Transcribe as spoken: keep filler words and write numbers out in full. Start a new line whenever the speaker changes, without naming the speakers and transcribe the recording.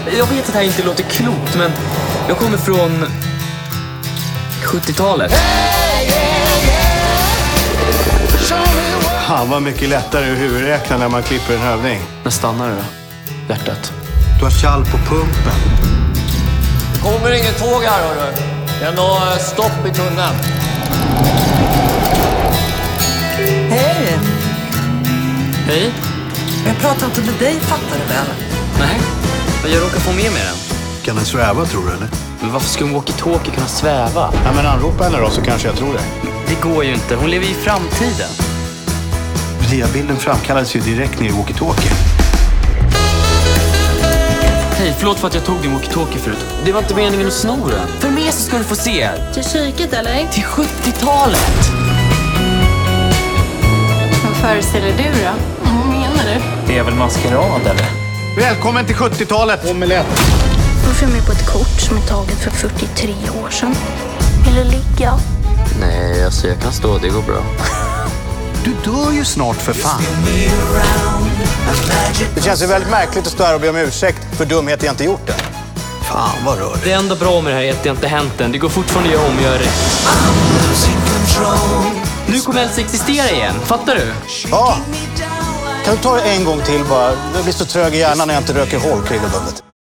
Jag vet att det här inte låter klokt, men jag kommer från sjuttiotalet.
Han var mycket lättare att huvudräkna när man klipper en hövding.
När stannar det då? Hjärtat.
Du har kall på pumpen.
Kommer inget tåg här, hörru. Det är nog stopp i tunneln.
Hej!
Hej?
Jag pratar inte med dig, fattar du väl?
Nej, men jag råkar få med mig den.
Kan den sväva, tror du, eller?
Men varför skulle en walkie-talkie kunna sväva?
Ja, men anropa henne då, så kanske jag tror det.
Det går ju inte, hon lever ju i framtiden.
Diabilden framkallades ju direkt ner i walkie-talkie.
Hej, förlåt för att jag tog din walkie-talkie förut. Det var inte meningen att sno den. För mig så ska du få se.
Till psyket eller?
Till sjuttiotalet.
Vad föreställer du då? Vad menar du?
Det är väl maskerad, eller?
Välkommen till sjuttiotalet! Omelett.
Då får jag med på ett kort som är taget för fyrtiotre år sedan. Vill du ligga?
Nej, alltså jag kan stå, det går bra.
Du dör ju snart, för fan. Det känns ju väldigt märkligt att stå här och be om ursäkt för dumhet jag inte gjort det. Fan, vad rör
Det enda bra med det här är att det inte hänt än. Det går fortfarande att göra om och göra rätt. Nu kommer Elsa existera igen, fattar du?
Ja. Kan du ta det en gång till bara? Jag blir så trög i hjärnan när jag inte röker hål regelbundet.